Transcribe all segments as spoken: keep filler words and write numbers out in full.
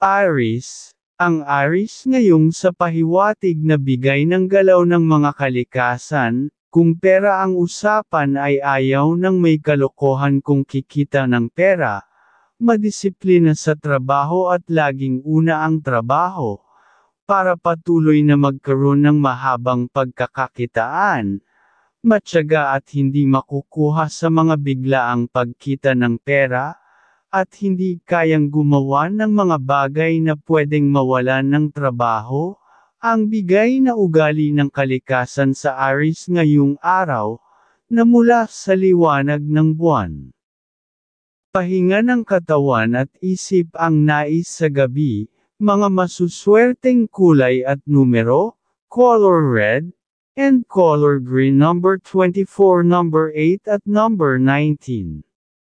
Aries. Ang Aries ngayong sa pahiwatig na bigay ng galaw ng mga kalikasan, kung pera ang usapan ay ayaw ng may kalokohan kung kikita ng pera, madisiplina sa trabaho at laging una ang trabaho, para patuloy na magkaroon ng mahabang pagkakakitaan, matyaga at hindi makukuha sa mga biglaang pagkita ng pera, at hindi kayang gumawa ng mga bagay na pwedeng mawalan ng trabaho, ang bigay na ugali ng kalikasan sa Aries ngayong araw, na mula sa liwanag ng buwan. Pahinga ng katawan at isip ang nais sa gabi, mga masuswerteng kulay at numero, color red, and color green number twenty-four, number eight at number nineteen.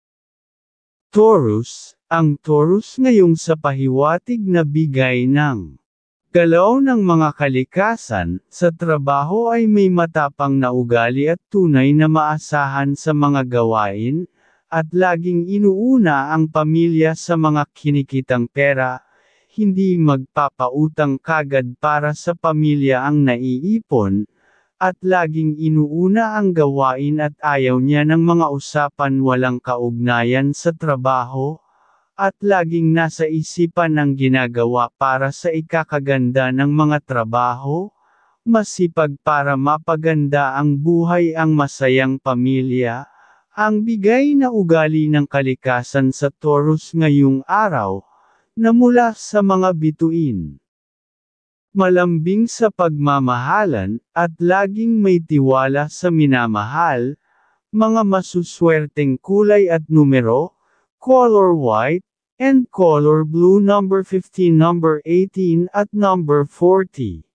Taurus, ang Taurus ngayong sa pahiwatig na bigay ng galaw ng mga kalikasan, sa trabaho ay may matapang na ugali at tunay na maasahan sa mga gawain, at laging inuuna ang pamilya sa mga kinikitang pera, hindi magpapautang kagad para sa pamilya ang naiipon, at laging inuuna ang gawain at ayaw niya ng mga usapan walang kaugnayan sa trabaho, at laging nasa isipan ang ginagawa para sa ikakaganda ng mga trabaho, masipag para mapaganda ang buhay ang masayang pamilya, ang bigay na ugali ng kalikasan sa Taurus ngayong araw, na mula sa mga bituin. Malambing sa pagmamahalan, at laging may tiwala sa minamahal, mga masuswerteng kulay at numero, color white, and color blue number fifteen, number eighteen at number forty.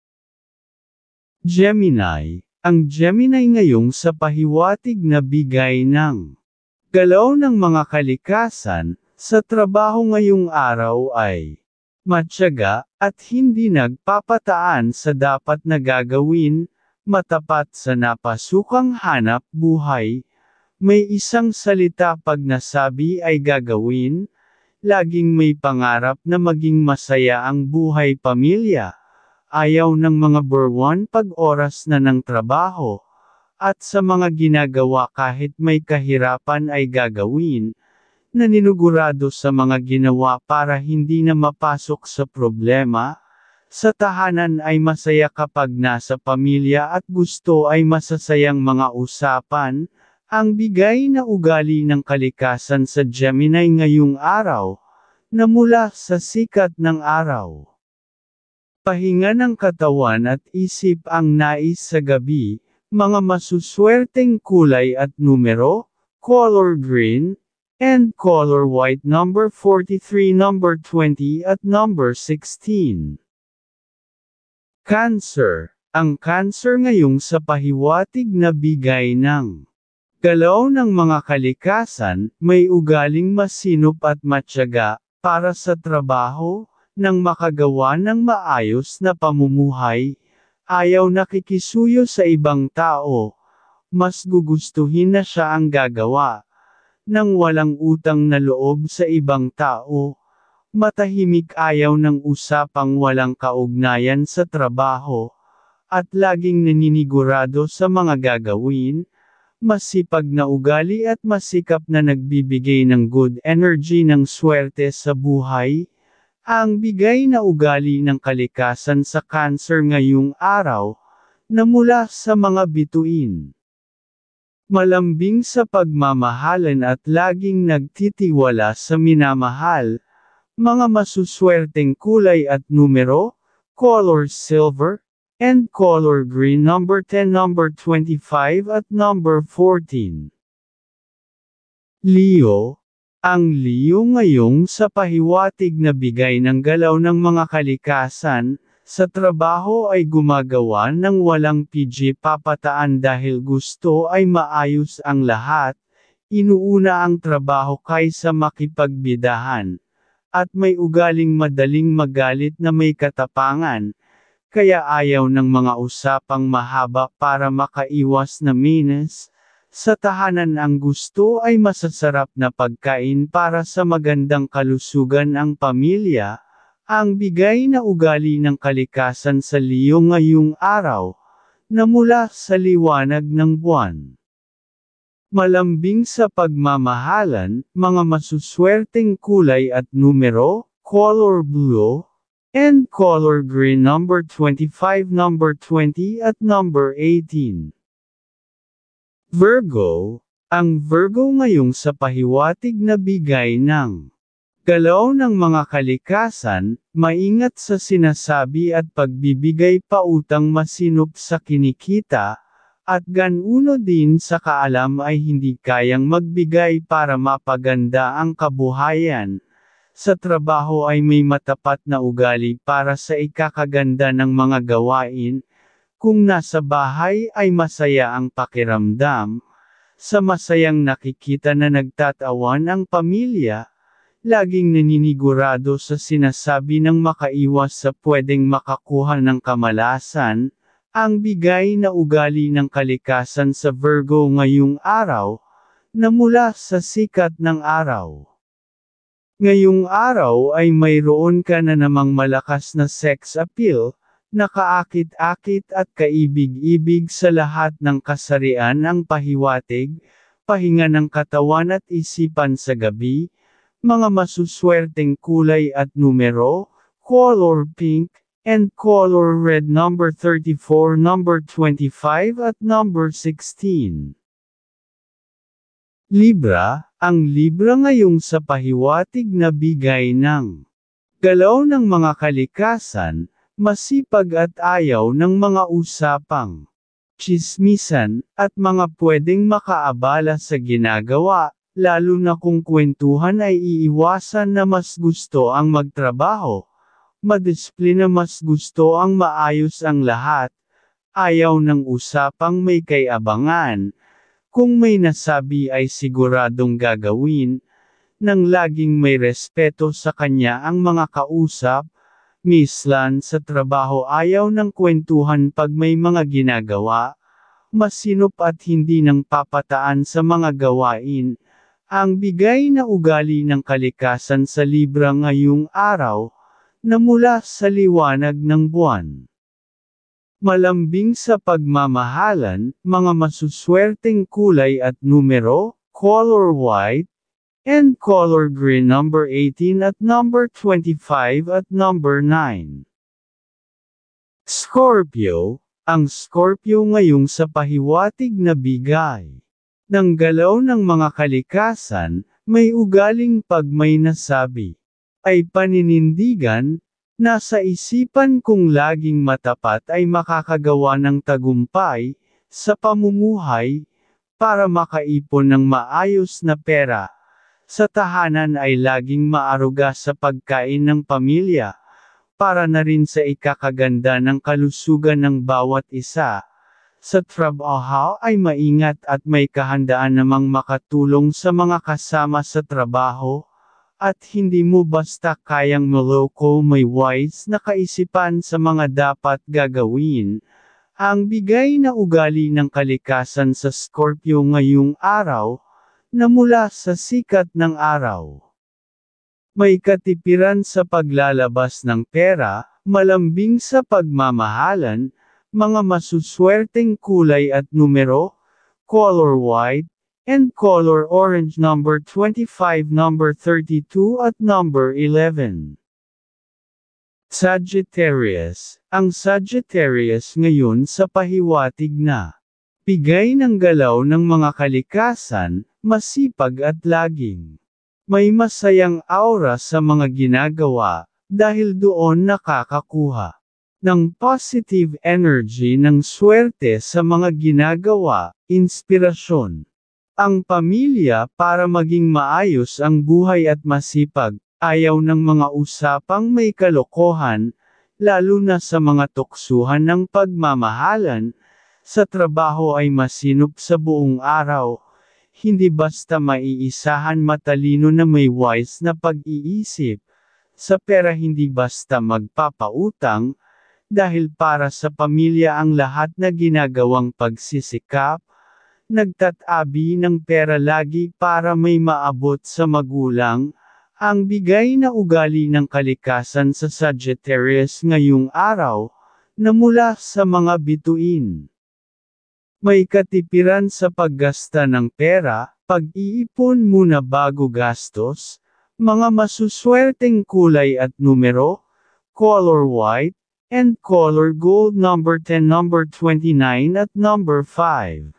Gemini. Ang Gemini ngayong sa pahiwatig na bigay ng galaw ng mga kalikasan, sa trabaho ngayong araw ay matyaga, at hindi nagpapataan sa dapat na gagawin, matapat sa napasukang hanap buhay, may isang salita pag nasabi ay gagawin, laging may pangarap na maging masaya ang buhay pamilya, ayaw ng mga burwan pag oras na ng trabaho, at sa mga ginagawa kahit may kahirapan ay gagawin, naninugurado sa mga ginawa para hindi na mapasok sa problema, sa tahanan ay masaya kapag nasa pamilya at gusto ay masasayang mga usapan, ang bigay na ugali ng kalikasan sa Gemini ngayong araw, na mula sa sikat ng araw. Pahinga ng katawan at isip ang nais sa gabi, mga masuswerteng kulay at numero, color green, and color white number forty-three, number twenty at number sixteen. Cancer. Ang Cancer ngayong sa pahiwatig na bigay ng galaw ng mga kalikasan, may ugaling masinop at matyaga, para sa trabaho, nang makagawa ng maayos na pamumuhay, ayaw nakikisuyo sa ibang tao, mas gugustuhin na siya ang gagawa, nang walang utang na loob sa ibang tao, matahimik ayaw ng usapang walang kaugnayan sa trabaho, at laging naninigurado sa mga gagawin, masipag na ugali at masikap na nagbibigay ng good energy ng swerte sa buhay, ang bigay na ugali ng kalikasan sa Cancer ngayong araw, na mula sa mga bituin. Malambing sa pagmamahalan at laging nagtitiwala sa minamahal, mga masuswerteng kulay at numero, color silver, and color green number ten, number twenty-five at number fourteen. Leo. Ang Leo ngayong sa pahiwatig na bigay ng galaw ng mga kalikasan, sa trabaho ay gumagawa ng walang pagpapataan dahil gusto ay maayos ang lahat, inuuna ang trabaho kaysa makipagbidahan, at may ugaling madaling magalit na may katapangan, kaya ayaw ng mga usapang mahaba para makaiwas na minus, Sa tahanan ang gusto ay masasarap na pagkain para sa magandang kalusugan ang pamilya, ang bigay na ugali ng kalikasan sa Leo ngayong araw, na mula sa liwanag ng buwan. Malambing sa pagmamahalan, mga masuswerteng kulay at numero, color blue, and color green number twenty-five, number twenty at number eighteen. Virgo, ang Virgo ngayong sa pahiwatig na bigay ng galaw ng mga kalikasan, maingat sa sinasabi at pagbibigay pautang masinop sa kinikita, at ganuno din sa kaalam ay hindi kayang magbigay para mapaganda ang kabuhayan. Sa trabaho ay may matapat na ugali para sa ikakaganda ng mga gawain. Kung nasa bahay ay masaya ang pakiramdam. Sa masayang nakikita na nagtatawan ang pamilya, laging naninigurado sa sinasabi ng makaiwas sa pwedeng makakuha ng kamalasan. Ang bigay na ugali ng kalikasan sa Virgo ngayong araw, na mula sa sikat ng araw. Ngayong araw ay mayroon ka na namang malakas na sex appeal, nakaakit-akit at kaibig-ibig sa lahat ng kasarian ang pahiwatig, pahinga ng katawan at isipan sa gabi, mga masuswerteng kulay at numero, color pink, and color red number thirty-four, number twenty-five at number sixteen. Libra, ang Libra ngayong sa pahiwatig na bigay ng galaw ng mga kalikasan, masipag at ayaw ng mga usapang tsismisan, at mga pwedeng makaabala sa ginagawa, lalo na kung kwentuhan ay iiwasan na mas gusto ang magtrabaho. Madisiplina, mas gusto ang maayos ang lahat, ayaw ng usapang may kayabangan, kung may nasabi ay siguradong gagawin, nang laging may respeto sa kanya ang mga kausap, mislan sa trabaho ayaw ng kwentuhan pag may mga ginagawa, masinop at hindi nang papataan sa mga gawain, ang bigay na ugali ng kalikasan sa Libra ngayong araw, na mula sa liwanag ng buwan. Malambing sa pagmamahalan, mga masuswerteng kulay at numero, color white, and color green number eighteen at number twenty-five at number nine. Scorpio, ang Scorpio ngayong sa pahiwatig na bigay ng galaw ng mga kalikasan, may ugaling pag may nasabi ay paninindigan, nasa isipan kung laging matapat ay makakagawa ng tagumpay, sa pamumuhay, para makaipon ng maayos na pera. Sa tahanan ay laging maaruga sa pagkain ng pamilya, para na rin sa ikakaganda ng kalusugan ng bawat isa. Sa trabaho ay maingat at may kahandaan namang makatulong sa mga kasama sa trabaho, at hindi mo basta kayang maloko, may wise na kaisipan sa mga dapat gagawin. Ang bigay na ugali ng kalikasan sa Scorpio ngayong araw, na mula sa sikat ng araw. May katipiran sa paglalabas ng pera, malambing sa pagmamahalan, mga masuswerteng kulay at numero, color white, and color orange number twenty-five, number thirty-two at number eleven. Sagittarius, ang Sagittarius ngayon sa pahiwatig na bigay ng galaw ng mga kalikasan, masipag at laging may masayang aura sa mga ginagawa, dahil doon nakakakuha ng positive energy ng swerte sa mga ginagawa, inspirasyon. Ang pamilya para maging maayos ang buhay at masipag, ayaw ng mga usapang may kalokohan, lalo na sa mga tuksuhan ng pagmamahalan, sa trabaho ay masinop sa buong araw, hindi basta maiisahan, matalino na may wise na pag-iisip, sa pera hindi basta magpapautang, dahil para sa pamilya ang lahat na ginagawang pagsisikap, nagtatabi ng pera lagi para may maabot sa magulang, Ang bigay na ugali ng kalikasan sa Sagittarius ngayong araw, na mula sa mga bituin. May katipiran sa paggasta ng pera, pag-iipon muna bago gastos, mga masuswerteng kulay at numero, color white, and color gold number ten, number twenty-nine at number five.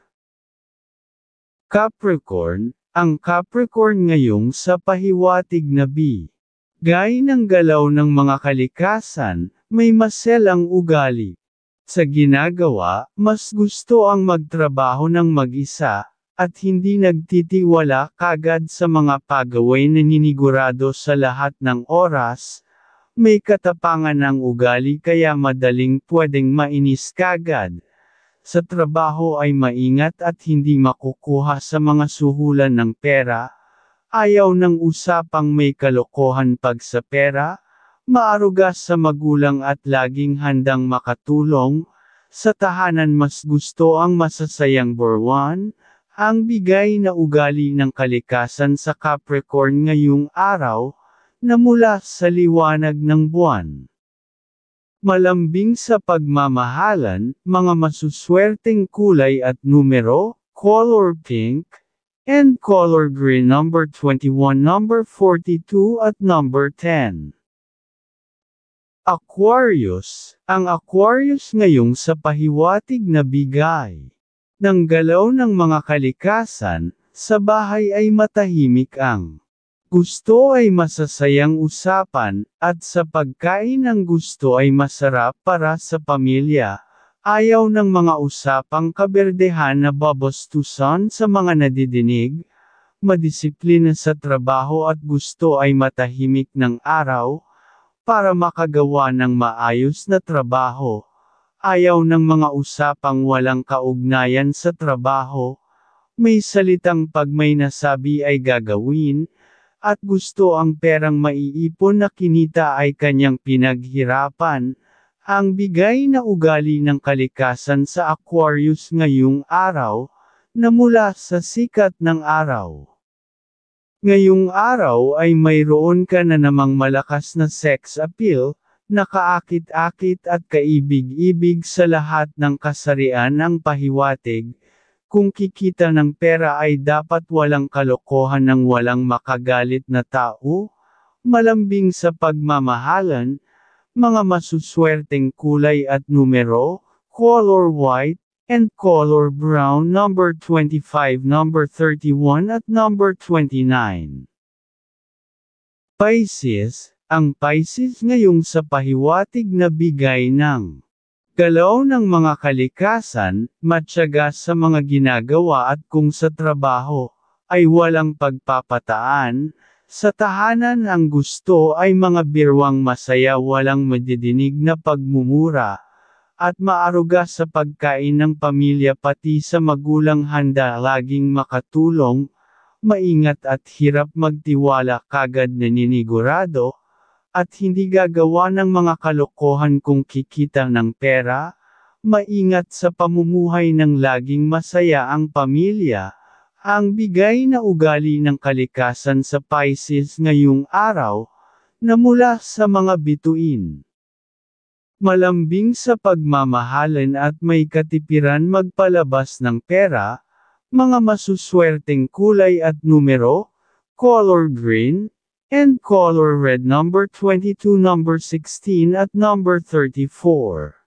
Capricorn, ang Capricorn ngayong sa pahiwatig na bigay ng galaw ng mga kalikasan, may maselang ugali. Sa ginagawa, mas gusto ang magtrabaho ng mag-isa, at hindi nagtitiwala kagad sa mga pagaway na ninigurado sa lahat ng oras. May katapangan ng ugali kaya madaling pwedeng mainis kagad. Sa trabaho ay maingat at hindi makukuha sa mga suhulan ng pera. Ayaw ng usapang may kalokohan pag sa pera. Maaruga sa magulang at laging handang makatulong. Sa tahanan mas gusto ang masasayang borwan. Ang bigay na ugali ng kalikasan sa Capricorn ngayong araw, na mula sa liwanag ng buwan. Malambing sa pagmamahalan, mga masuswerteng kulay at numero, color pink, and color green number twenty-one, number forty-two at number ten. Aquarius, ang Aquarius ngayong sa pahiwatig na bigay ng galaw ng mga kalikasan, sa bahay ay matahimik ang gusto ay masasayang usapan, at sa pagkain ang gusto ay masarap para sa pamilya. Ayaw ng mga usapang kaberdehan na babastusan sa mga nadidinig. Madisiplina sa trabaho at gusto ay matahimik ng araw, para makagawa ng maayos na trabaho. Ayaw ng mga usapang walang kaugnayan sa trabaho. May salitang pag may nasabi ay gagawin, at gusto ang perang maiipon na kinita ay kanyang pinaghirapan. Ang bigay na ugali ng kalikasan sa Aquarius ngayong araw, na mula sa sikat ng araw. Ngayong araw ay mayroon ka na namang malakas na sex appeal, nakaakit-akit at kaibig-ibig sa lahat ng kasarian ang pahiwatig. Kung kikita ng pera ay dapat walang kalokohan ng walang makagalit na tao. Malambing sa pagmamahalan, mga masuswerteng kulay at numero, color white, and color brown number twenty-five, number thirty-one at number twenty-nine. Pisces, ang Pisces ngayong sa pahiwatig na bigay ng galaw ng mga kalikasan, matyaga sa mga ginagawa at kung sa trabaho, ay walang pagpapataan. Sa tahanan ang gusto ay mga birwang masaya, walang madidinig na pagmumura. At maaruga sa pagkain ng pamilya pati sa magulang, handa laging makatulong, maingat at hirap magtiwala kagad na ninigurado, at hindi gagawa ng mga kalokohan kung kikita ng pera. Maingat sa pamumuhay ng laging masaya ang pamilya. Ang bigay na ugali ng kalikasan sa Pisces ngayong araw, na mula sa mga bituin. Malambing sa pagmamahalan at may katipiran magpalabas ng pera, mga masuswerteng kulay at numero, color green, and color red number twenty-two, number sixteen at number thirty-four.